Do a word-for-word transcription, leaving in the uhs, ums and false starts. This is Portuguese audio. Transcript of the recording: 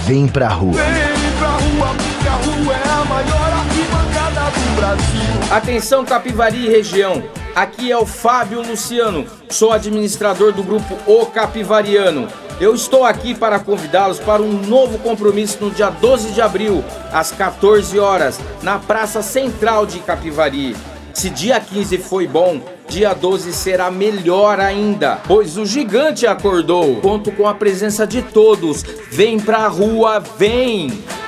vem pra rua. Vem pra rua, porque a rua é a maior arquibancada do Brasil. Atenção Capivari e região, aqui é o Fábio Luciano, sou administrador do grupo O Capivariano. Eu estou aqui para convidá-los para um novo compromisso no dia doze de abril, às quatorze horas, na Praça Central de Capivari. Se dia quinze foi bom, dia doze será melhor ainda, pois o gigante acordou. Conto com a presença de todos. Vem pra rua, vem!